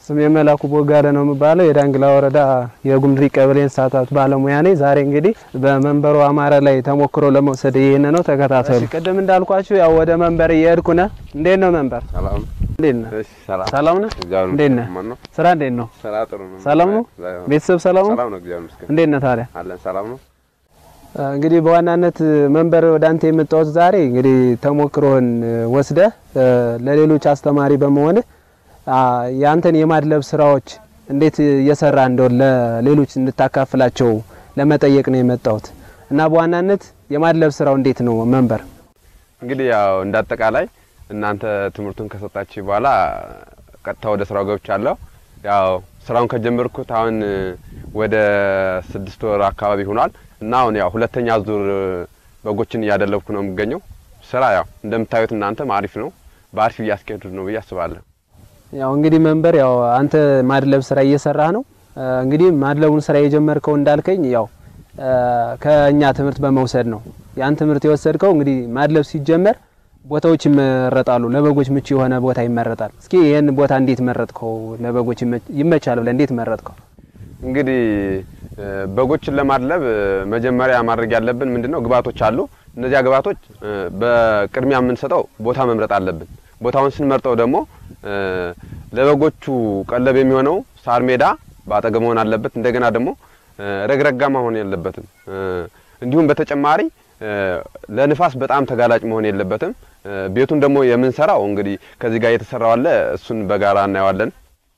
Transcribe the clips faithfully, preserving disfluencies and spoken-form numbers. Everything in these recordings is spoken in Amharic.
ስሜ መላኩ ቦጋለ ነው የሚባለው የዳንግላ ወረዳ የጉምድሪ ቀበሌ እንስሳት ባለሙያ ነኝ። ዛሬ እንግዲህ በመንበሩ አማራ ላይ ተሞክሮ ለመውሰድ ይሄን ነው ተከታተሉ። ቀደም እንዳልኳችሁ ያው ወደ መንበር እየሄድኩ ነው። እንዴት ነው መንበር? ሰላም እንዴት ነው? እሺ ሰላም ሰላም ነው። እንዴት ነው? ስራ እንዴት ነው? ስራ ጥሩ ነው። ሰላም ነው። ቤተሰብ ሰላም ነው? ሰላም ነው። እግዚአብሔር ይመስገን። እንዴት ነው ታዲያ? አለን ሰላም ነው። እንግዲህ በዋናነት መንበር ወደ አንተ የመጣው ዛሬ እንግዲህ ተሞክሮን ወስደ ለሌሎች አስተማሪ በመሆን ያንተን የማድለብ ስራዎች እንዴት እየሰራ እንደው ለሌሎች እንድታካፍላቸው ለመጠየቅ ነው የመጣሁት እና በዋናነት የማድለብ ስራው እንዴት ነው መንበር? እንግዲህ ያው እንዳጠቃላይ እናንተ ትምህርቱን ከሰጣችሁ በኋላ ቀጥታ ወደ ስራው ገብቻለሁ። ያው ስራውን ከጀመርኩት አሁን ወደ ስድስት ወር አካባቢ ሆኗል እና አሁን ያው ሁለተኛ ዙር በጎችን ያደለብኩ ነው የምገኘው። ስራ ያው እንደምታዩት እናንተ ማሪፍ ነው ባሪፍ እያስከዱት ነው በያስባለሁ። ያው እንግዲህ መንበር ያው አንተ ማድለብ ስራ እየሰራህ ነው። እንግዲህ ማድለቡን ስራ የጀመርከው እንዳልከኝ ያው ከኛ ትምህርት በመውሰድ ነው። ያን ትምህርት የወሰድከው እንግዲህ ማድለብ ሲጀመር ቦታዎች ይመረጣሉ። ለበጎች ምቹ የሆነ ቦታ ይመረጣል። እስኪ ይሄን ቦታ እንዴት መረጥከው? ለበጎች ይመቻል ብለህ እንዴት መረጥከው? እንግዲህ በጎችን ለማድለብ መጀመሪያ ማድረግ ያለብን ምንድነው ግባቶች አሉ። እነዚያ ግባቶች በቅድሚያ የምንሰጠው ቦታ መምረጥ አለብን። ቦታውን ስንመርጠው ደግሞ ለበጎቹ ቀለብ የሚሆነው ሳር ሜዳ ባጠገብ መሆን አለበት። እንደገና ደግሞ ረግረጋ መሆን የለበትም። እንዲሁም በተጨማሪ ለንፋስ በጣም ተጋላጭ መሆን የለበትም። ቤቱን ደግሞ የምንሰራው እንግዲህ ከዚህ ጋር የተሰራው አለ እሱን በጋራ እናየዋለን።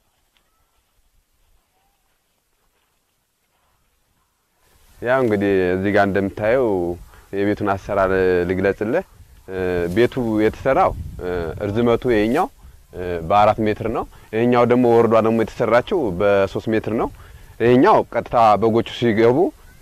ያው እንግዲህ እዚህ ጋር እንደምታየው የቤቱን አሰራር ልግለጽልህ። ቤቱ የተሰራው እርዝመቱ የኛው በአራት ሜትር ነው። የኛው ደግሞ ወርዷ ደግሞ የተሰራችው በሶስት ሜትር ነው። የኛው ቀጥታ በጎቹ ሲገቡ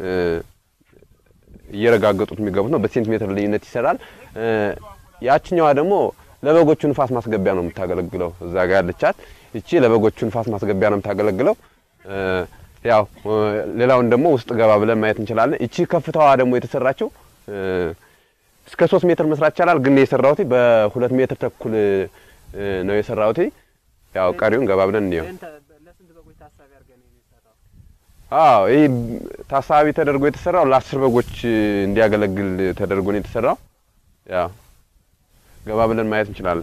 እየረጋገጡት የሚገቡት ነው። በሴንቲሜትር ልዩነት ይሰራል። ያቺኛዋ ደግሞ ለበጎቹ ንፋስ ማስገቢያ ነው የምታገለግለው። እዛ ጋር ያለቻት እቺ ለበጎቹ ንፋስ ማስገቢያ ነው የምታገለግለው። ያው ሌላውን ደግሞ ውስጥ ገባ ብለን ማየት እንችላለን። እቺ ከፍታዋ ደግሞ የተሰራችው እስከ ሶስት ሜትር መስራት ይችላል። ግን የሰራውት በሁለት ሜትር ተኩል ነው የሰራውት። ያው ቀሪውን ገባ ብለን እንየው። ለስንት በጎች ታሳቢ አድርገህ ነው የሰራው? አዎ ይሄ ታሳቢ ተደርጎ የተሰራው ለአስር በጎች እንዲያገለግል ተደርጎ ነው የተሰራው። ያው ገባ ብለን ማየት እንችላለን።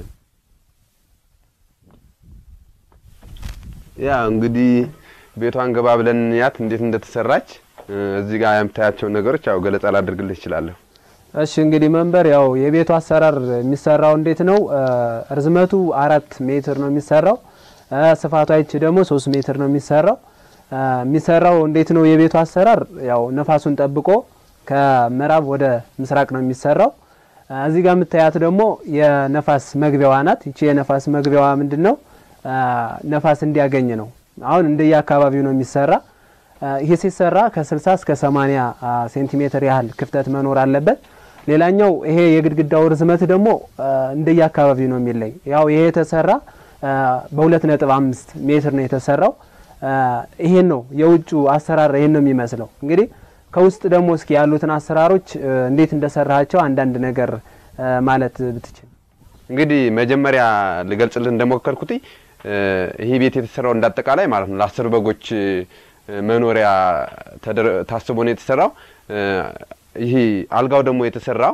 ያ እንግዲህ ቤቷን ገባ ብለን ያት እንዴት እንደተሰራች እዚህ ጋር የምታያቸው ነገሮች ያው ገለጻ ላድርግልህ ይችላል። እሺ እንግዲህ መንበር ያው የቤቱ አሰራር የሚሰራው እንዴት ነው? ርዝመቱ አራት ሜትር ነው የሚሰራው። ስፋቱ አይች ደግሞ ሶስት ሜትር ነው የሚሰራው። የሚሰራው እንዴት ነው የቤቱ አሰራር? ያው ነፋሱን ጠብቆ ከምዕራብ ወደ ምስራቅ ነው የሚሰራው። እዚህ ጋር የምታያት ደግሞ የነፋስ መግቢያዋ ናት። እቺ የነፋስ መግቢያዋ ምንድነው? ነፋስ እንዲያገኝ ነው። አሁን እንደየ አካባቢው ነው የሚሰራ። ይሄ ሲሰራ ከ60 እስከ ሰማንያ ሴንቲሜትር ያህል ክፍተት መኖር አለበት። ሌላኛው ይሄ የግድግዳው ርዝመት ደግሞ እንደየ አካባቢው ነው የሚለይ። ያው ይሄ የተሰራ በሁለት ነጥብ አምስት ሜትር ነው የተሰራው። ይሄን ነው የውጩ አሰራር ይሄን ነው የሚመስለው። እንግዲህ ከውስጥ ደግሞ እስኪ ያሉትን አሰራሮች እንዴት እንደሰራቸው አንዳንድ ነገር ማለት ብትችል። እንግዲህ መጀመሪያ ልገልጽልህ እንደሞከርኩት ይሄ ቤት የተሰራው እንዳጠቃላይ ማለት ነው ለአስር በጎች መኖሪያ ታስቦ ነው የተሰራው። ይሄ አልጋው ደግሞ የተሰራው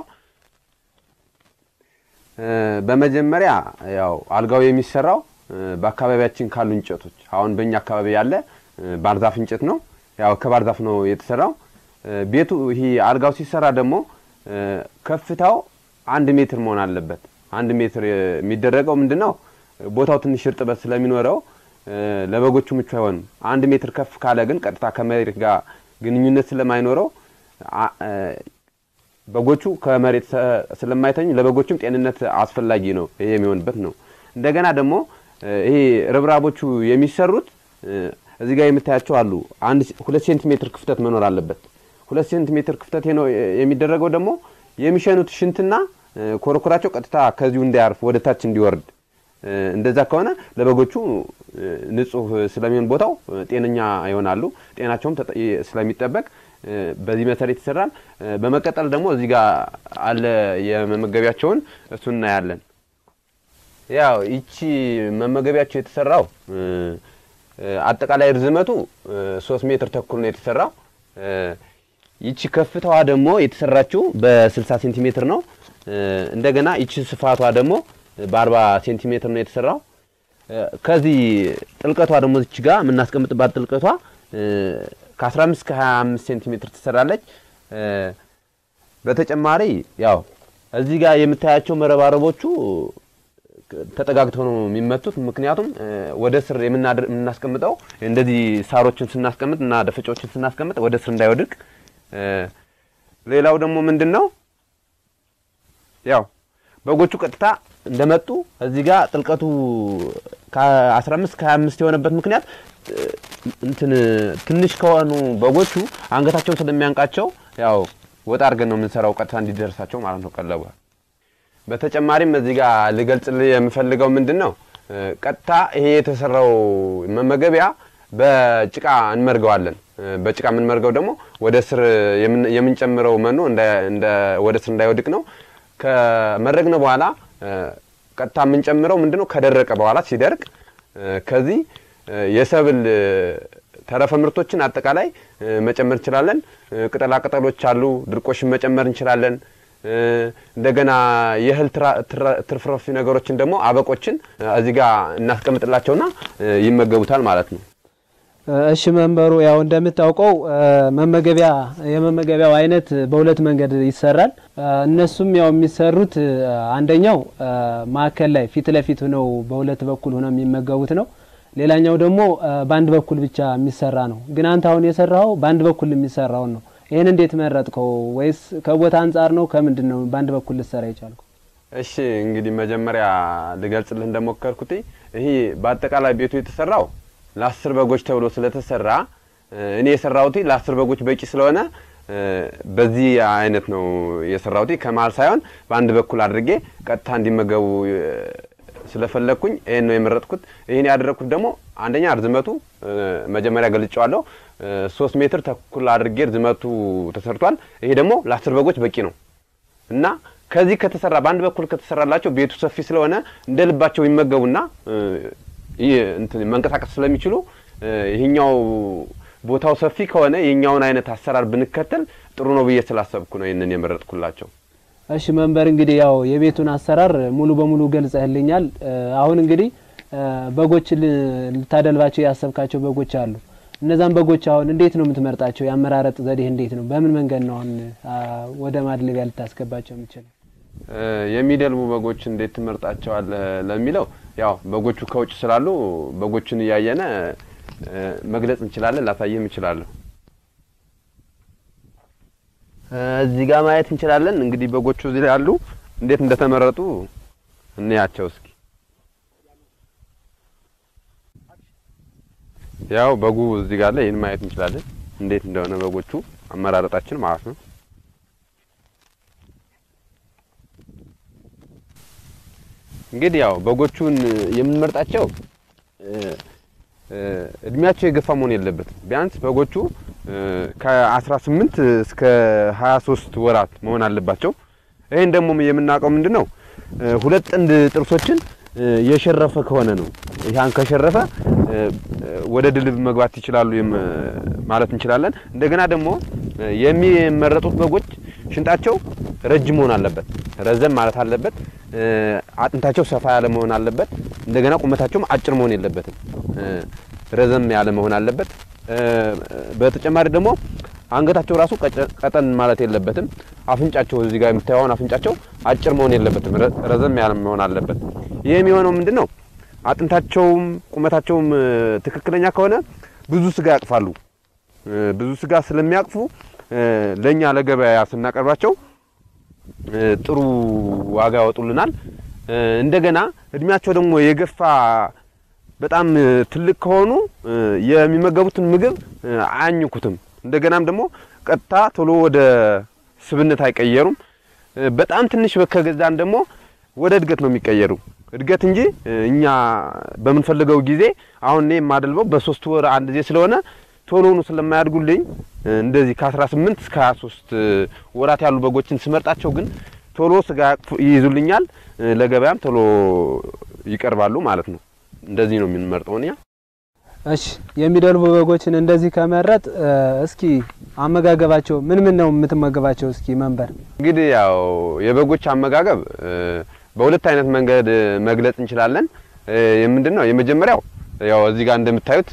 በመጀመሪያ ያው አልጋው የሚሰራው በአካባቢያችን ካሉ እንጨቶች አሁን በእኛ አካባቢ ያለ ባርዛፍ እንጨት ነው። ያው ከባርዛፍ ነው የተሰራው ቤቱ። ይሄ አልጋው ሲሰራ ደግሞ ከፍታው አንድ ሜትር መሆን አለበት። አንድ ሜትር የሚደረገው ምንድነው ቦታው ትንሽ እርጥበት ስለሚኖረው ለበጎቹ ምቹ አይሆንም። አንድ ሜትር ከፍ ካለ ግን ቀጥታ ከመሬት ጋር ግንኙነት ስለማይኖረው በጎቹ ከመሬት ስለማይተኙ ለበጎቹም ጤንነት አስፈላጊ ነው ይሄ የሚሆንበት ነው። እንደገና ደግሞ ይሄ ረብራቦቹ የሚሰሩት እዚህ ጋር የምታያቸው አሉ አንድ ሁለት ሴንቲሜትር ክፍተት መኖር አለበት። ሁለት ሴንቲሜትር ክፍተት ነው የሚደረገው ደግሞ የሚሸኑት ሽንትና ኮረኮራቸው ቀጥታ ከዚሁ እንዳያርፍ ወደ ታች እንዲወርድ። እንደዛ ከሆነ ለበጎቹ ንጹህ ስለሚሆን ቦታው ጤነኛ ይሆናሉ። ጤናቸውም ስለሚጠበቅ በዚህ መሰረት ይሰራል። በመቀጠል ደግሞ እዚህ ጋር አለ የመመገቢያቸውን እሱን እናያለን። ያው እቺ መመገቢያቸው የተሰራው አጠቃላይ ርዝመቱ ሶስት ሜትር ተኩል ነው የተሰራው። ይቺ ከፍታዋ ደግሞ የተሰራችው በ60 ሴንቲሜትር ነው። እንደገና ይቺ ስፋቷ ደግሞ በ40 ሴንቲሜትር ነው የተሰራው። ከዚህ ጥልቀቷ ደግሞ እዚህ ጋር የምናስቀምጥባት ጥልቀቷ ከ15 እስከ 25 ሴንቲሜትር ትሰራለች። በተጨማሪ ያው እዚህ ጋር የምታያቸው መረባረቦቹ ተጠጋግተው ነው የሚመቱት። ምክንያቱም ወደ ስር የምናስቀምጠው እንደዚህ ሳሮችን ስናስቀምጥ እና ደፈጫዎችን ስናስቀምጥ ወደ ስር እንዳይወድቅ። ሌላው ደግሞ ምንድነው ያው በጎቹ ቀጥታ እንደመጡ እዚህ ጋር ጥልቀቱ ከ15 እስከ 25 የሆነበት ምክንያት እንትን ትንሽ ከሆኑ በጎቹ አንገታቸውን ስለሚያንቃቸው ያው ወጣ አድርገን ነው የምንሰራው ቀጥታ እንዲደርሳቸው ማለት ነው ቀለቡ። በተጨማሪም እዚህ ጋር ልገልጽልህ የምፈልገው ምንድነው ቀጥታ ይሄ የተሰራው መመገቢያ በጭቃ እንመርገዋለን። በጭቃ የምንመርገው ደግሞ ወደ ስር የምንጨምረው መኖ እንደ እንደ ወደ ስር እንዳይወድቅ ነው። ከመረግነው በኋላ ቀጥታ የምንጨምረው ምንድነው ከደረቀ በኋላ ሲደርቅ ከዚህ የሰብል ተረፈ ምርቶችን አጠቃላይ መጨመር እንችላለን። ቅጠላ ቅጠሎች አሉ ድርቆሽን መጨመር እንችላለን። እንደገና የህል ትርፍራፊ ነገሮችን ደግሞ አበቆችን እዚህ ጋር እናስቀምጥላቸውና ይመገቡታል ማለት ነው። እሺ መንበሩ ያው እንደምታውቀው መመገቢያ የመመገቢያው አይነት በሁለት መንገድ ይሰራል። እነሱም ያው የሚሰሩት አንደኛው ማከል ላይ ፊት ለፊት ነው በሁለት በኩል ሆነ የሚመገቡት ነው። ሌላኛው ደግሞ ባንድ በኩል ብቻ የሚሰራ ነው። ግን አንተ አሁን የሰራው ባንድ በኩል የሚሰራው ነው። ይሄን እንዴት መረጥከው? ወይስ ከቦታ አንፃር ነው ከምንድነው ባንድ በኩል ልሰራ ይቻልከው? እሺ እንግዲህ መጀመሪያ ልገልጽልህ እንደሞከርኩት ይሄ በአጠቃላይ ቤቱ የተሰራው ለአስር በጎች ተብሎ ስለተሰራ እኔ የሰራውት ለአስር በጎች በቂ ስለሆነ በዚህ አይነት ነው የሰራውት። ከማል ሳይሆን ባንድ በኩል አድርጌ ቀጥታ እንዲመገቡ ስለፈለኩኝ ይሄን ነው የመረጥኩት። ይሄን ያደረኩት ደግሞ አንደኛ ርዝመቱ መጀመሪያ ገልጫዋለሁ ሶስት ሜትር ተኩል አድርጌ ርዝመቱ ተሰርቷል። ይሄ ደግሞ ለአስር በጎች በቂ ነው እና ከዚህ ከተሰራ ባንድ በኩል ከተሰራላቸው ቤቱ ሰፊ ስለሆነ እንደልባቸው ይመገቡና ይሄ እንትን መንቀሳቀስ ስለሚችሉ ይሄኛው ቦታው ሰፊ ከሆነ የኛውን አይነት አሰራር ብንከተል ጥሩ ነው ብዬ ስላሰብኩ ነው ይሄንን የመረጥኩላቸው። እሺ መንበር እንግዲህ ያው የቤቱን አሰራር ሙሉ በሙሉ ገልጸህልኛል። አሁን እንግዲህ በጎች ልታደልባቸው ያሰብካቸው በጎች አሉ። እነዛን በጎች አሁን እንዴት ነው የምትመርጣቸው? ያመራረጥ ዘዴህ እንዴት ነው? በምን መንገድ ነው አሁን ወደ ማድለቢያ ልታስገባቸው የምትችለው? የሚደልቡ በጎች እንዴት ትመርጣቸዋለህ ለሚለው ያው በጎቹ ከውጭ ስላሉ በጎቹን ያያየነ መግለጽ እንችላለን ላሳየም እንችላለን። እዚህ ጋር ማየት እንችላለን እንግዲህ በጎቹ እዚህ ያሉ እንዴት እንደተመረጡ እንያቸው እስኪ። ያው በጉ እዚህ ጋር ላይ ማየት እንችላለን እንዴት እንደሆነ በጎቹ አመራረጣችን ማለት ነው። እንግዲህ ያው በጎቹን የምንመርጣቸው እድሜያቸው የገፋ መሆን የለበትም። ቢያንስ በጎቹ ከ18 እስከ ሃያ ሶስት ወራት መሆን አለባቸው። ይሄን ደግሞ የምናቀው ምንድነው ሁለት ጥንድ ጥርሶችን የሸረፈ ከሆነ ነው። ያን ከሸረፈ ወደ ድልብ መግባት ይችላሉ ማለት እንችላለን። እንደገና ደግሞ የሚመረጡት በጎች ሽንጣቸው ረጅም መሆን አለበት፣ ረዘም ማለት አለበት። አጥንታቸው ሰፋ ያለ መሆን አለበት። እንደገና ቁመታቸውም አጭር መሆን የለበትም፣ ረዘም ያለ መሆን አለበት። በተጨማሪ ደግሞ አንገታቸው ራሱ ቀጠን ማለት የለበትም። አፍንጫቸው እዚህ ጋር የምታዩው አፍንጫቸው አጭር መሆን የለበትም፣ ረዘም ያለ መሆን አለበት። ይሄ የሚሆነው ምንድነው አጥንታቸውም ቁመታቸውም ትክክለኛ ከሆነ ብዙ ስጋ ያቅፋሉ። ብዙ ስጋ ስለሚያቅፉ ለኛ ለገበያ ስናቀርባቸው ጥሩ ዋጋ ያወጡልናል። እንደገና እድሜያቸው ደግሞ የገፋ በጣም ትልቅ ከሆኑ የሚመገቡትን ምግብ አያኝኩትም። እንደገናም ደግሞ ቀጥታ ቶሎ ወደ ስብነት አይቀየሩም። በጣም ትንሽ በከገዛን ደግሞ ወደ እድገት ነው የሚቀየሩ። እድገት እንጂ እኛ በመንፈልገው ጊዜ አሁን እኔ ማደልበው በሶስት ወር አንድ ጊዜ ስለሆነ ቶሎ ነው ስለማያድጉልኝ እንደዚህ ከ18 እስከ ሃያ ሶስት ወራት ያሉ በጎችን ስመርጣቸው ግን ቶሎ ስጋ ይይዙልኛል፣ ለገበያም ቶሎ ይቀርባሉ ማለት ነው። እንደዚህ ነው የምንመርጠው እኛ። እሺ የሚደልቡ በጎችን እንደዚህ ከመረጥ እስኪ አመጋገባቸው ምን ምን ነው የምትመገባቸው እስኪ መንበር እንግዲህ ያው የበጎች አመጋገብ በሁለት አይነት መንገድ መግለጽ እንችላለን የምንድነው የመጀመሪያው ያው እዚህ ጋር እንደምታዩት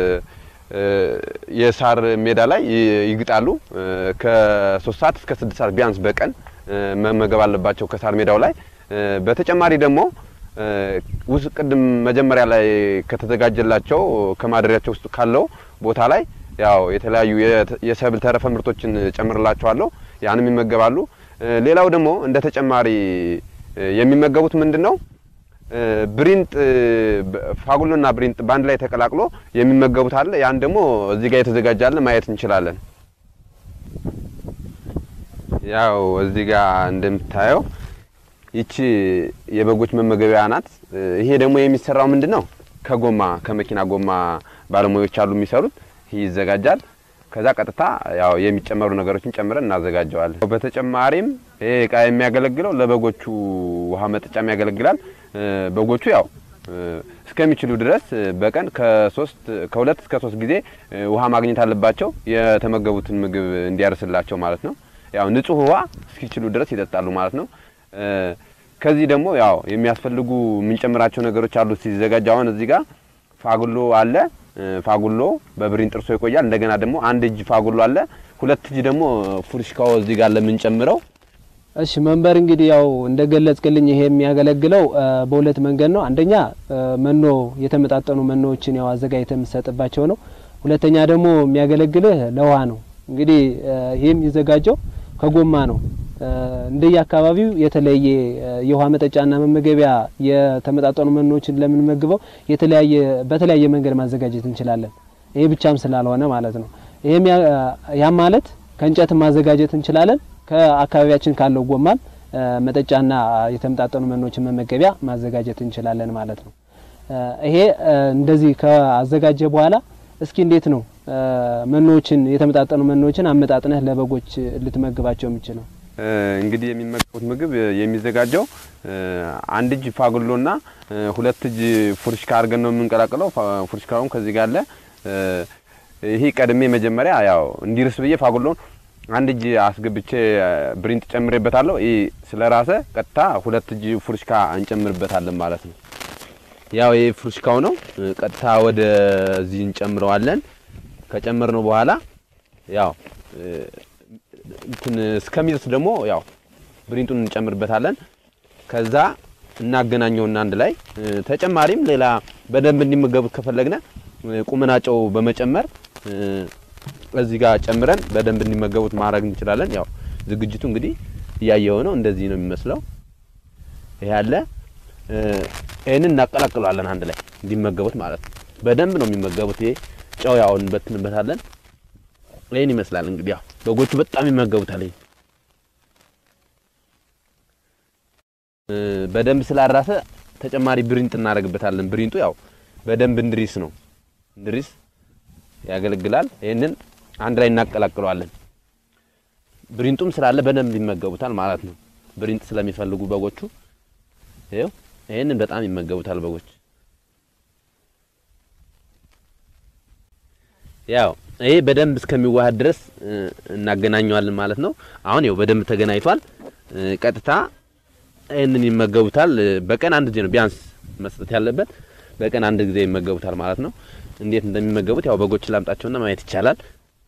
የሳር ሜዳ ላይ ይግጣሉ ከ3 ሰዓት እስከ ስድስት ሰዓት ቢያንስ በቀን መመገብ አለባቸው ከሳር ሜዳው ላይ በተጨማሪ ደግሞ ውስጥ ቅድም መጀመሪያ ላይ ከተዘጋጀላቸው ከማደሪያቸው ውስጥ ካለው ቦታ ላይ ያው የተለያዩ የሰብል ተረፈ ምርቶችን ጨምርላቸዋለሁ ያንም ይመገባሉ ሌላው ደግሞ እንደ ተጨማሪ የሚመገቡት ምንድነው ብሪንጥ ፋጉሎና ብሪንጥ ባንድ ላይ ተቀላቅሎ የሚመገቡት አለ ያን ደግሞ እዚህ ጋር የተዘጋጃለ ማየት እንችላለን ያው እዚህ ጋር እንደምታየው ይቺ የበጎች መመገቢያ ናት ይሄ ደግሞ የሚሰራው ምንድነው ከጎማ ከመኪና ጎማ ባለሙያዎች አሉ የሚሰሩት ይሄ ይዘጋጃል ከዛ ቀጥታ ያው የሚጨመሩ ነገሮችን ጨምረን እናዘጋጀዋለን በተጨማሪም ይሄ እቃ የሚያገለግለው ለበጎቹ ውሃ መጠጫም ያገለግላል በጎቹ ያው እስከሚችሉ ድረስ በቀን ከ3 ከ2 እስከ ሶስት ጊዜ ውሃ ማግኘት አለባቸው የተመገቡትን ምግብ እንዲያርስላቸው ማለት ነው ያው ንጹህ ውሃ እስኪችሉ ድረስ ይጠጣሉ ማለት ነው ከዚህ ደግሞ ያው የሚያስፈልጉ ምንጨምራቸው ነገሮች አሉ ሲዘጋጅ አሁን እዚህ ጋር ፋጉሎ አለ ፋጉሎ በብሪን ጥርሶ ይቆያል እንደገና ደግሞ አንድ እጅ ፋጉሎ አለ ሁለት እጅ ደግሞ ፉርሽካው እዚህ ጋር ለምንጨምረው እሺ መንበር እንግዲህ ያው እንደገለጽክልኝ ይሄ የሚያገለግለው በሁለት መንገድ ነው አንደኛ መኖ የተመጣጠኑ መኖዎችን ያው አዘጋጅተህ የምትሰጥባቸው ነው ሁለተኛ ደግሞ የሚያገለግልህ ለውሃ ነው እንግዲህ ይሄም ይዘጋጀው ከጎማ ነው እንደየአካባቢው የተለየ የውሃ መጠጫና መመገቢያ የተመጣጠኑ መኖችን ለምን መግበው የተለያየ በተለያየ መንገድ ማዘጋጀት እንችላለን ይሄ ብቻም ስላልሆነ ማለት ነው ይሄም ያ ማለት ከእንጨት ማዘጋጀት እንችላለን ከአካባቢያችን ካለው ጎማም መጠጫና የተመጣጠኑ መኖችን መመገቢያ ማዘጋጀት እንችላለን ማለት ነው ይሄ እንደዚህ ከአዘጋጀ በኋላ እስኪ እንዴት ነው መኖችን የተመጣጠኑ መኖችን አመጣጥነህ ለበጎች ልትመግባቸው የምችለው እንግዲህ የሚመገቡት ምግብ የሚዘጋጀው አንድ እጅ ፋጉሎና ሁለት እጅ ፉርሽካ አርገን ነው የምንቀላቅለው ፉርሽካውን ከዚህ ጋር አለ ይሄ ቀድሜ መጀመሪያ ያው እንዲርስ በየ ፋጉሎን አንድ እጅ አስገብቼ ብሪንጥ ጨምሬበታለሁ ይሄ ስለራሰ ቀጥታ ሁለት እጅ ፉርሽካ እንጨምርበታለን ማለት ነው ያው ይሄ ፉርሽካው ነው ቀጥታ ወደ እዚህ እንጨምረዋለን ከጨመርነው በኋላ ያው እንትን እስከሚርስ ደግሞ ያው ብሪንጡን እንጨምርበታለን ከዛ እናገናኘውና አንድ ላይ ተጨማሪም ሌላ በደንብ እንዲመገቡት ከፈለግነ ቁመናቸው በመጨመር እዚህ ጋር ጨምረን በደንብ እንዲመገቡት ማድረግ እንችላለን ያው ዝግጅቱ እንግዲህ ያያየው ነው እንደዚህ ነው የሚመስለው ይሄ አለ እነን እናቀላቅላለን አንድ ላይ እንዲመገቡት ማለት ነው በደንብ ነው የሚመገቡት ይሄ ጫው ያውን በትንበታለን ለኔ ይመስላል እንግዲህ ያው በጎቹ በጣም ይመገቡታል በደንብ ስላራሰ ተጨማሪ ብሪንጥ እናረግበታለን ብሪንጡ ያው በደንብ እንድሪስ ነው እንድሪስ ያገለግላል ይሄንን አንድ ላይ እናቀላቅለዋለን ብሪንጡም ስላለ በደንብ ይመገቡታል ማለት ነው ብሪንጥ ስለሚፈልጉ በጎቹ ይሄው ይሄንን በጣም ይመገቡታል በጎች ያው ይሄ በደንብ እስከሚዋሃድ ድረስ እናገናኘዋለን ማለት ነው አሁን ይሄው በደንብ ተገናኝቷል ቀጥታ ይሄንን ይመገቡታል በቀን አንድ ጊዜ ነው ቢያንስ መስጠት ያለበት በቀን አንድ ጊዜ ይመገቡታል ማለት ነው እንዴት እንደሚመገቡት ያው በጎች ላምጣቸውና ማየት ይቻላል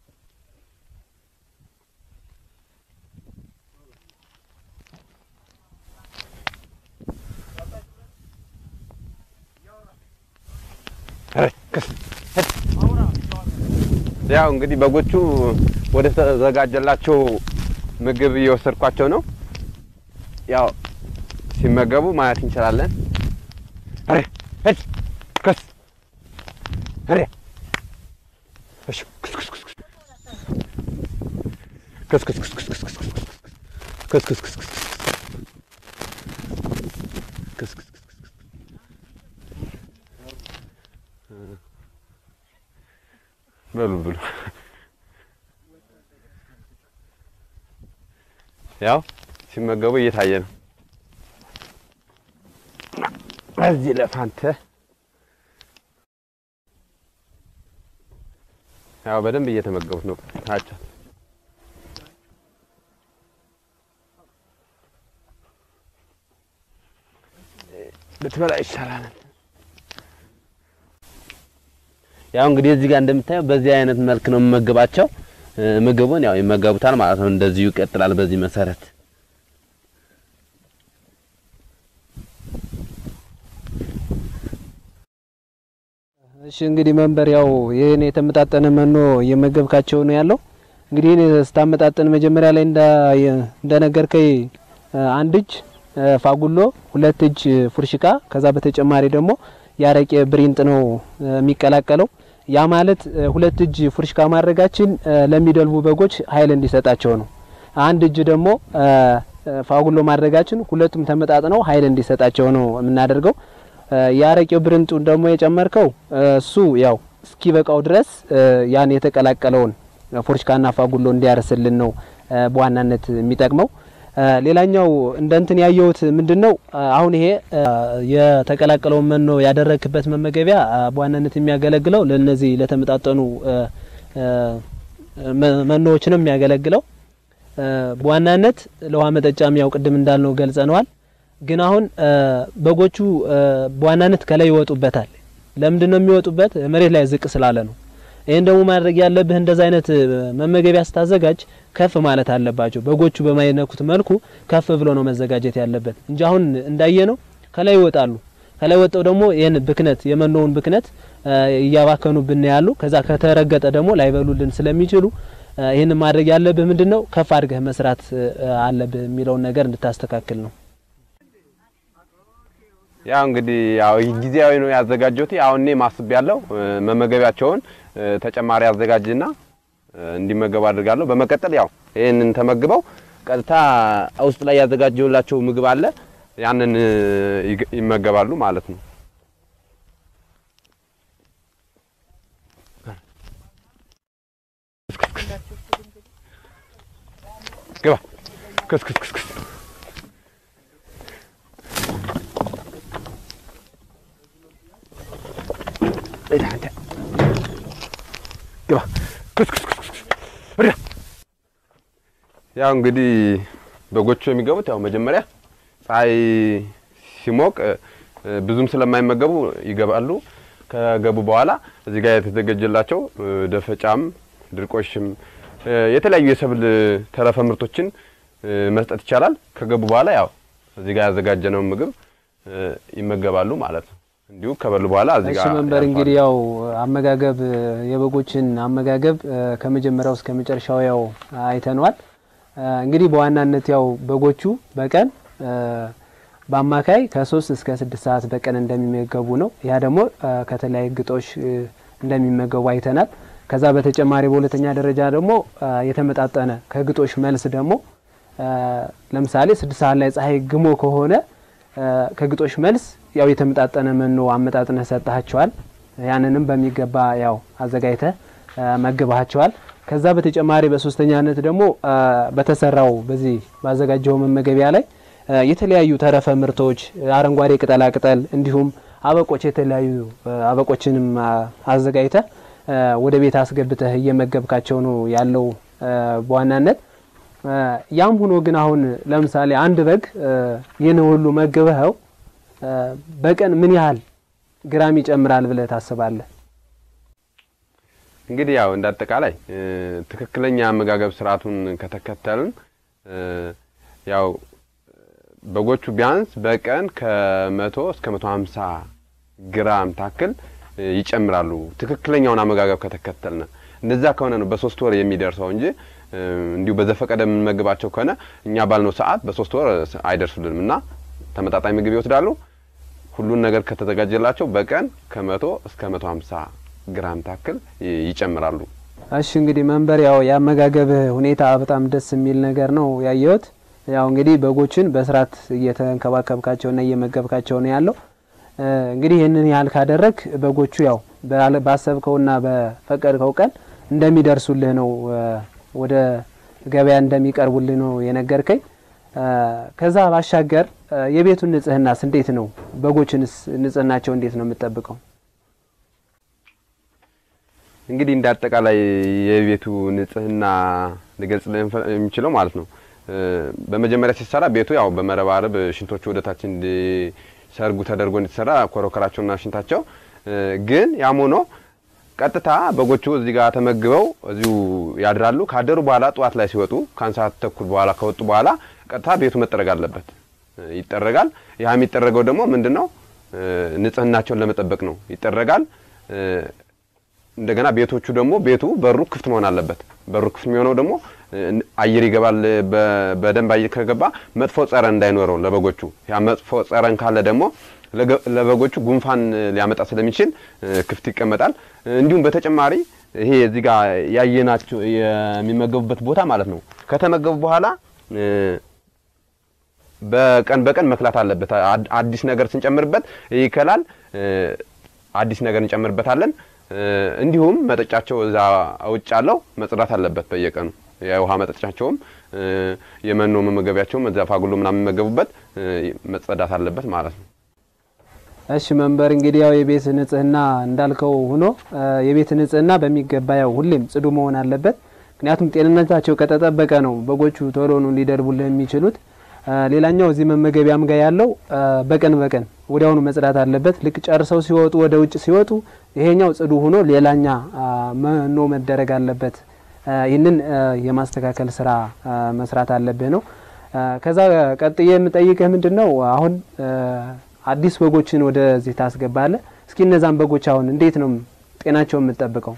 ያው እንግዲህ በጎቹ ወደ ተዘጋጀላቸው ምግብ እየወሰድኳቸው ነው ያው ሲመገቡ ማየት እንችላለን አሬ ሄድ ከስ አሬ እሺ ከስ ከስ ከስ ከስ ከስ ከስ ከስ ከስ ከስ ከስ ከስ ከስ በሉ በሉ ያው ሲመገቡ እየታየ ነው እዚህ ለፋንተ ያው በደንብ እየተመገቡት ነው ታቻ በትበላ ይሻላል ያው እንግዲህ እዚህ ጋር እንደምታየው በዚህ አይነት መልክ ነው መመገባቸው ምግቡን ያው ይመገቡታል ማለት ነው እንደዚሁ ይቀጥላል በዚህ መሰረት እሺ እንግዲህ መንበር ያው ይሄን የተመጣጠነ መኖ እየመገብካቸው ነው ያለው እንግዲህ ስታመጣጠን መጀመሪያ ላይ እንደ እንደነገርከኝ አንድ እጅ ፋጉሎ ሁለት እጅ ፉርሽካ ከዛ በተጨማሪ ደግሞ ያረቄ ብሪንጥ ነው የሚቀላቀለው ያ ማለት ሁለት እጅ ፉርሽካ ማድረጋችን ለሚደልቡ በጎች ኃይል እንዲሰጣቸው ነው አንድ እጅ ደግሞ ፋጉሎ ማድረጋችን ሁለቱም ተመጣጥነው ኃይል እንዲሰጣቸው ነው የምናደርገው ያረቄው ብሪንጡ ደግሞ የጨመርከው እሱ ያው እስኪበቃው ድረስ ያን የተቀላቀለውን ፉርሽካና ፋጉሎ እንዲያርስልን ነው በዋናነት የሚጠቅመው ሌላኛው እንደንትን ያየውት ምንድነው አሁን ይሄ የተቀላቀለው መኖ ያደረክበት መመገቢያ በዋናነት የሚያገለግለው ለነዚህ ለተመጣጠኑ መኖዎች ነው የሚያገለግለው በዋናነት ለውሃ መጠጫም ያው ቅድም እንዳልነው ገልጸናል ግን አሁን በጎቹ በዋናነት ከላይ ይወጡበታል ለምንድነው የሚወጡበት መሬት ላይ ዝቅ ስላለ ነው ይሄን ደግሞ ማድረግ ያለብህ እንደዛ አይነት መመገቢያ ስታዘጋጅ ከፍ ማለት አለባቸው በጎቹ በማይነኩት መልኩ ከፍ ብሎ ነው መዘጋጀት ያለበት እንጂ አሁን እንዳየነው ከላይ ይወጣሉ ከላይ ወጣው ደግሞ ይሄን ብክነት የመኖውን ብክነት ያባከኑብን ያሉ ከዛ ከተረገጠ ደግሞ ላይበሉልን ስለሚችሉ ይሄን ማድረግ ያለብህ ምንድነው ከፍ አድርገህ መስራት አለብህ የሚለው ነገር እንድታስተካክል ነው ያው እንግዲህ ያው ጊዜያዊ ነው ያዘጋጀሁት ያው እኔ ማስብ ያለው መመገቢያቸውን ተጨማሪ አዘጋጅና እንዲመገቡ አድርጋለሁ በመቀጠል ያው ይሄንን ተመግበው ቀጥታ ውስጥ ላይ ያዘጋጀውላቸው ምግብ አለ ያንን ይመገባሉ ማለት ነው ግባ ክስ ክስ ክስ ايه انت ግባ ክስ ክስ ክስ ወዲያ ያው እንግዲህ በጎቹ የሚገቡት ያው መጀመሪያ ፀሐይ ሲሞቅ ብዙም ስለማይመገቡ ይገባሉ ከገቡ በኋላ እዚህ ጋር የተዘጋጀላቸው ደፈጫም ድርቆሽም የተለያዩ የሰብል ተረፈ ምርቶችን መስጠት ይቻላል ከገቡ በኋላ ያው እዚህ ጋር ያዘጋጀነው ምግብ ይመገባሉ ማለት ነው እንዲሁ ከበሉ በኋላ እዚህ ጋር መንበር እንግዲህ ያው አመጋገብ የበጎችን አመጋገብ ከመጀመሪያው እስከ መጨረሻው ያው አይተናል እንግዲህ በዋናነት ያው በጎቹ በቀን በአማካይ ከ3 እስከ ስድስት ሰዓት በቀን እንደሚመገቡ ነው ያ ደግሞ ከተለያየ ግጦሽ እንደሚመገቡ አይተናል ከዛ በተጨማሪ በሁለተኛ ደረጃ ደግሞ የተመጣጠነ ከግጦሽ መልስ ደግሞ ለምሳሌ ስድስት ሰዓት ላይ ፀሐይ ግሞ ከሆነ ከግጦሽ መልስ ያው የተመጣጠነ መኖ አመጣጥነ ሰጣቸዋል ያንንም በሚገባ ያው አዘጋይተ መግባቸዋል ከዛ በተጨማሪ በሶስተኛነት ደግሞ በተሰራው በዚህ ባዘጋጀው መመገቢያ ላይ የተለያዩ ተረፈ ምርቶች አረንጓዴ ቅጠላ ቅጠል እንዲሁም አበቆች የተለያዩ አበቆችንም አዘጋይተ ወደ ቤት አስገብተህ እየመገብካቸው ነው ያለው በዋናነት ያም ሆኖ ግን አሁን ለምሳሌ አንድ በግ የነ ሁሉ መገበው በቀን ምን ያህል ግራም ይጨምራል ብለ ታስባለህ እንግዲህ ያው እንዳጠቃላይ ትክክለኛ አመጋገብ ስርዓቱን ከተከተልን ያው በጎቹ ቢያንስ በቀን ከመቶ እስከ መቶ ሃምሳ ግራም ታክል ይጨምራሉ ትክክለኛውን አመጋገብ ከተከተልን እንደዛ ከሆነ ነው በሶስት ወር የሚደርሰው እንጂ እንዲሁ በዘፈቀደ መመገባቸው ከሆነ እኛ ባልነው ሰዓት በሶስት ወር አይደርሱልንምና ተመጣጣኝ ምግብ ይወስዳሉ ሁሉን ነገር ከተዘጋጀላቸው በቀን ከመቶ እስከ መቶ ሃምሳ ግራም ታክል ይጨምራሉ እሺ እንግዲህ መንበር ያው ያመጋገብ ሁኔታ በጣም ደስ የሚል ነገር ነው ያየሁት ያው እንግዲህ በጎችን በስራት እየተንከባከብካቸውና እየመገብካቸው ነው ያለው እንግዲህ ይሄንን ያህል ካደረክ በጎቹ ያው ባሰብከውና በፈቀድከው ቀን እንደሚደርሱልህ ነው ወደ ገበያ እንደሚቀርቡልህ ነው የነገርከኝ ከዛ ባሻገር የቤቱን ንጽህናስ እንዴት ነው በጎችንስ ንጽህናቸው እንዴት ነው የምትጠብቀው እንግዲህ እንዳጠቃላይ የቤቱ ንጽህና ለገልጽ የሚችለው ማለት ነው በመጀመሪያ ሲሰራ ቤቱ ያው በመረባረብ ሽንቶቹ ወደታች እንዲሰርጉ ተደርጎ እንዲሰራ ኮረኮራቸውና ሽንታቸው ግን ያሞኖ ቀጥታ በጎቹ እዚህ ጋር ተመግበው እዚሁ ያድራሉ ካደሩ በኋላ ጧት ላይ ሲወጡ ካንሳት ተኩል በኋላ ከወጡ በኋላ ቀጥታ ቤቱ መጠረግ አለበት ይጠረጋል ያ የሚጠረገው ደግሞ ምንድነው ንጽህናቸውን ለመጠበቅ ነው ይጠረጋል እንደገና ቤቶቹ ደግሞ ቤቱ በሩ ክፍት መሆን አለበት በሩ ክፍት የሚሆነው ደግሞ አየር ይገባል በደንብ አየር ከገባ መጥፎ ጸረን እንዳይኖረው ለበጎቹ ያ መጥፎ ጸረን ካለ ደግሞ ለበጎቹ ጉንፋን ሊያመጣ ስለሚችል ክፍት ይቀመጣል እንዲሁም በተጨማሪ ይሄ እዚህ ጋር ያየናቸው የሚመገቡበት ቦታ ማለት ነው ከተመገቡ በኋላ በቀን በቀን መክላት አለበት አዲስ ነገር ስንጨምርበት ይከላል አዲስ ነገር እንጨምርበታለን እንዲሁም መጠጫቸው እዛ አውጭ ያለው መጽዳት አለበት በየቀኑ የውሃ መጠጫቸውም የመኖ መመገቢያቸውም እዛ ፋጉሎ ምናምን መገቡበት መጽዳት አለበት ማለት ነው እሺ መንበር እንግዲህ ያው የቤት ንጽህና እንዳልከው ሆኖ የቤት ንጽህና በሚገባ ያው ሁሌም ጽዱ መሆን አለበት ምክንያቱም ጤንነታቸው ከተጠበቀ ነው በጎቹ ቶሎ ነው ሊደርቡልህ የሚችሉት ሌላኛው እዚህ መመገቢያም ጋር ያለው በቀን በቀን ወዲያውኑ መጽዳት አለበት ልክ ጨርሰው ሲወጡ ወደ ውጭ ሲወጡ ይሄኛው ጽዱ ሆኖ ሌላኛ መኖ መደረግ አለበት ይሄንን የማስተካከል ስራ መስራት አለበት ነው ከዛ ቀጥዬ የምጠይቅህ ምንድነው አሁን አዲስ በጎችን ወደዚህ ታስገባለ እስኪ እነዛን በጎች አሁን እንዴት ነው ጤናቸው የምትጠብቀው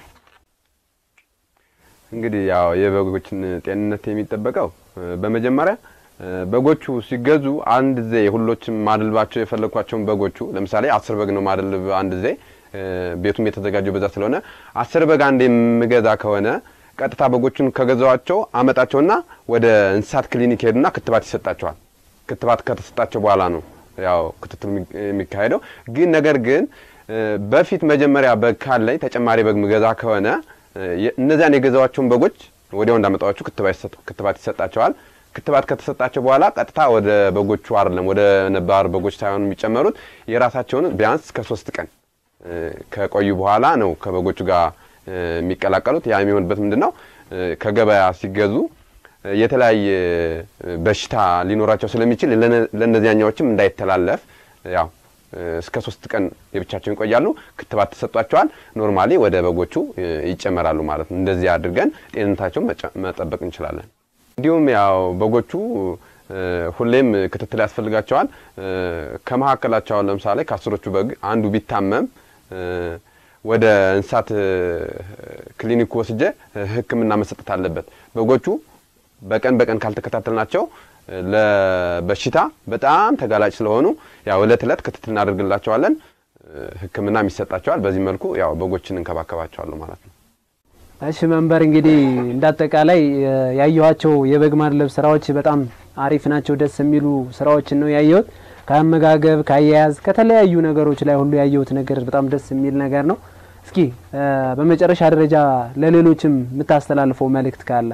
እንግዲህ ያው የበጎችን ጤንነት የሚጠበቀው በመጀመሪያ በጎቹ ሲገዙ አንድ ዘ ሁሎችም ማድልባቸው የፈለኳቸውን በጎቹ ለምሳሌ አስር በግ ነው ማድልብ አንድ ዘ ቤቱም የተዘጋጀው በዛ ስለሆነ አስር በግ አንዴ ምገዛ ከሆነ ቀጥታ በጎቹን ከገዛዋቸው አመጣቸውና ወደ እንስሳት ክሊኒክ ሄዱና ክትባት ይሰጣቸዋል ክትባት ከተሰጣቸው በኋላ ነው ያው ክትትል የሚካሄደው ግን ነገር ግን በፊት መጀመሪያ በካል ላይ ተጨማሪ በግ ምገዛ ከሆነ እነዛን የገዛዋቸውን በጎች ወዲያው እንዳመጣዋቸው ክትባት ክትባት ይሰጣቸዋል ክትባት ከተሰጣቸው በኋላ ቀጥታ ወደ በጎቹ አይደለም ወደ ነባር በጎች ሳይሆን የሚጨመሩት የራሳቸውን ቢያንስ ከ3 ቀን ከቆዩ በኋላ ነው ከበጎቹ ጋር የሚቀላቀሉት ያ የሚሆንበት ምንድነው ከገበያ ሲገዙ የተለያየ በሽታ ሊኖራቸው ስለሚችል ለነዚያኛዎችም እንዳይተላለፍ ያው እስከ ሶስት ቀን የብቻቸውን ይቆያሉ ክትባት ተሰጧቸዋል ኖርማሊ ወደ በጎቹ ይጨመራሉ ማለት ነው እንደዚህ አድርገን ጤንነታቸውን መጠበቅ እንችላለን እንዲሁም ያው በጎቹ ሁሌም ክትትል ያስፈልጋቸዋል ከመሐከላቸው ለምሳሌ ከአስሮቹ በግ አንዱ ቢታመም ወደ እንስሳት ክሊኒክ ወስጄ ህክምና መስጠት አለበት በጎቹ በቀን በቀን ካልተከታተልናቸው ለበሽታ በጣም ተጋላጭ ስለሆኑ ያው ለተለት ክትትል እናደርግላቸዋለን ህክምና የሚሰጣቸዋል በዚህ መልኩ ያው በጎችን እንከባከባቸዋለን ማለት ነው እሺ መንበር እንግዲህ እንዳጠቃላይ ያየዋቸው የበግ ማድለብ ስራዎች በጣም አሪፍ ናቸው ደስ የሚሉ ስራዎች ነው ያየሁት ካመጋገብ ካያያዝ ከተለያዩ ነገሮች ላይ ሁሉ ያየሁት ነገር በጣም ደስ የሚል ነገር ነው እስኪ በመጨረሻ ደረጃ ለሌሎችም የምታስተላልፈው መልእክት ካለ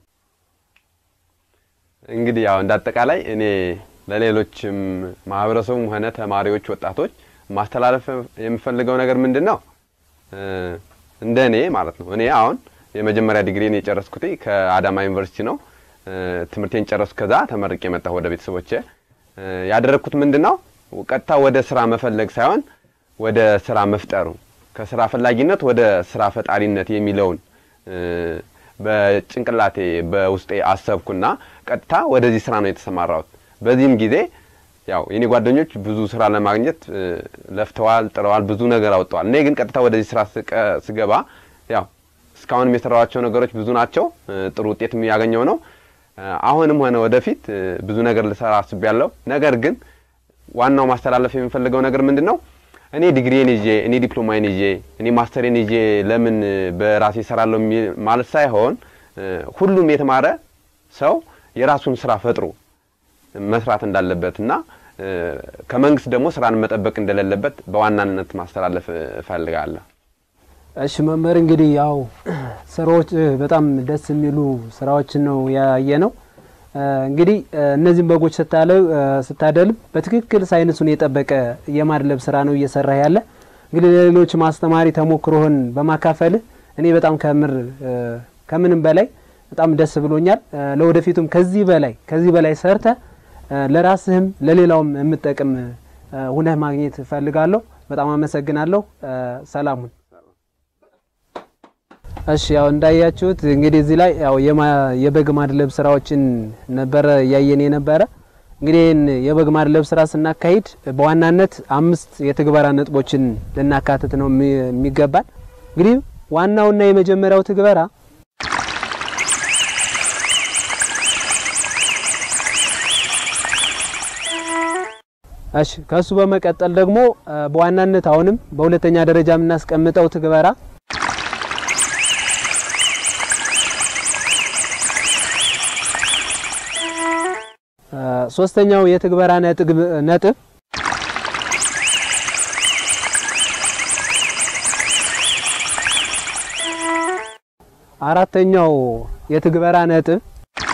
እንግዲህ ያው እንዳጠቃላይ እኔ ለሌሎችም ማህበረሰቡም ሆነ ተማሪዎች ወጣቶች ማስተላለፍ የምፈልገው ነገር ምንድነው እንደኔ ማለት ነው እኔ አሁን የመጀመሪያ ዲግሪን የጨረስኩት ከአዳማ ዩኒቨርሲቲ ነው ትምርቴን ጨረስኩ ከዛ ተመርቄ መጣሁ ወደ ቤተሰቦቼ ያደረኩት ምንድነው ቀጥታ ወደ ስራ መፈለግ ሳይሆን ወደ ስራ መፍጠሩ ከስራ ፈላጊነት ወደ ስራ ፈጣሪነት የሚለውን በጭንቅላቴ በውስጤ አሰብኩና ቀጥታ ወደዚህ ስራ ነው የተሰማራሁት በዚህም ጊዜ ያው የኔ ጓደኞች ብዙ ስራ ለማግኘት ለፍተዋል ጥረዋል ብዙ ነገር አውጥተዋል እኔ ግን ቀጥታ ወደዚህ ስራ ስገባ ያው እስካሁን የሰራዋቸው ነገሮች ብዙ ናቸው ጥሩ ውጤት የሚያገኘው ነው አሁንም ሆነ ወደፊት ብዙ ነገር ልሰራ አስቤያለሁ ነገር ግን ዋናው ማስተላለፍ የምፈልገው ነገር ምንድነው እኔ ዲግሪዬን ይዤ እኔ ዲፕሎማዬን ይዤ እኔ ማስተሬን ይዤ ለምን በራሴ ሰራለሁ ማለት ሳይሆን ሁሉም የተማረ ሰው የራሱን ስራ ፈጥሮ መስራት እንዳለበትና ከመንግስት ደግሞ ስራን መጠበቅ እንደሌለበት በዋናነት ማስተላለፍ ፈልጋለሁ እሺ መምህር እንግዲህ ያው ስራዎች በጣም ደስ የሚሉ ስራዎች ነው ያየነው እንግዲህ እነዚህ በጎች ስታለው ስታደልብ በትክክል ሳይንሱን የጠበቀ የማድለብ ስራ ነው እየሰራ ያለ እንግዲህ ለሌሎች ማስተማሪ ተሞክሮህን በማካፈል እኔ በጣም ከምር ከምንም በላይ በጣም ደስ ብሎኛል ለወደፊቱም ከዚህ በላይ ከዚህ በላይ ሰርተ ለራስህም ለሌላውም የምትጠቅም ሆነ ማግኘት ፈልጋለሁ በጣም አመሰግናለሁ ሰላሙን እሺ ያው እንዳያችሁት እንግዲህ እዚህ ላይ ያው የበግ ማድለብ ስራዎችን ነበር ያየኔ ነበር እንግዲህ የበግ ማድለብ ስራ ስናካሂድ በዋናነት አምስት የትግበራ ነጥቦችን ለናካተት ነው የሚገባል እንግዲህ ዋናውና የመጀመሪያው ትግበራ እሺ ከሱ በመቀጠል ደግሞ በዋናነት አሁንም በሁለተኛ ደረጃ የምናስቀምጠው ትግበራ ሶስተኛው የትግበራ ነጥብ ነጥብ አራተኛው የትግበራ ነጥብ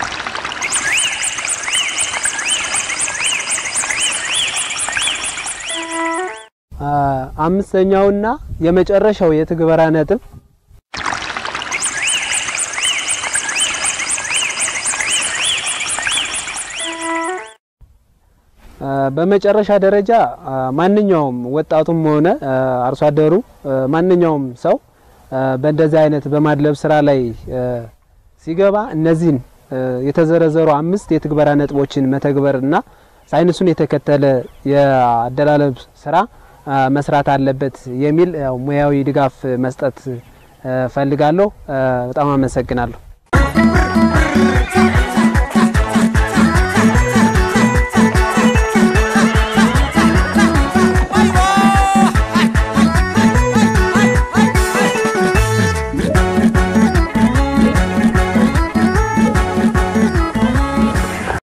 አምስተኛውና የመጨረሻው የትግበራ ነጥብ በመጨረሻ ደረጃ ማንኛውም ወጣቱም ሆነ አርሶ አደሩ ማንኛውም ሰው በእንደዚህ አይነት በማድለብ ስራ ላይ ሲገባ እነዚህን የተዘረዘሩ አምስት የትግበራ ነጥቦችን መተግበርና ሳይንሱን የተከተለ የአደላለብ ስራ መስራት አለበት የሚል ሙያዊ ድጋፍ መስጠት ፈልጋለሁ በጣም አመሰግናለሁ